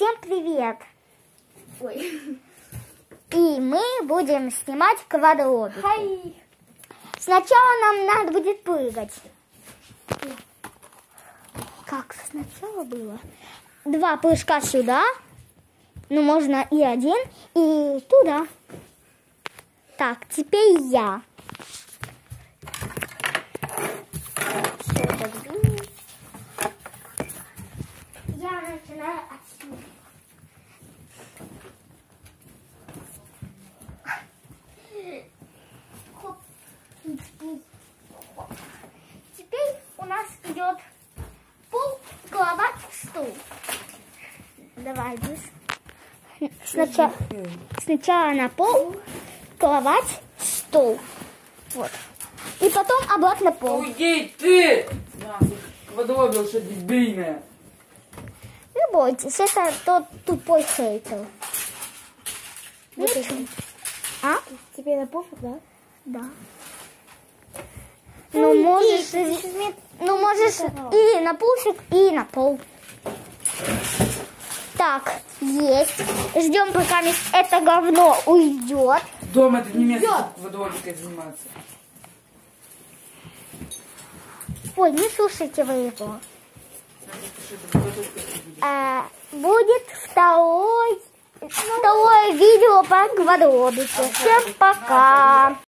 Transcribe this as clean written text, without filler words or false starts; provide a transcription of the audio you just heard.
Всем привет! Ой. И мы будем снимать квадробики. Хай. Сначала нам надо будет прыгать. Как сначала было? 2 прыжка сюда. Ну, можно и 1, и туда. Так, теперь я. Я начинаю отсюда. Хоп. Теперь у нас идет пол, кровать, стул. Давай, Дис. Сначала на пол, кровать, стул. Вот. И потом обратно пол. Уйди ты! Квадробил, дебильная. Не бойтесь, это тот тупой хейтер. А? Тебе на пофиг, да? Да. Ну, можешь и на пушек, и на пол. Так, есть. Ждем, пока это говно уйдет. Дома это не место квадробикой заниматься. Ой, не слушайте вы его. Будет второе видео по квадробике. Всем пока.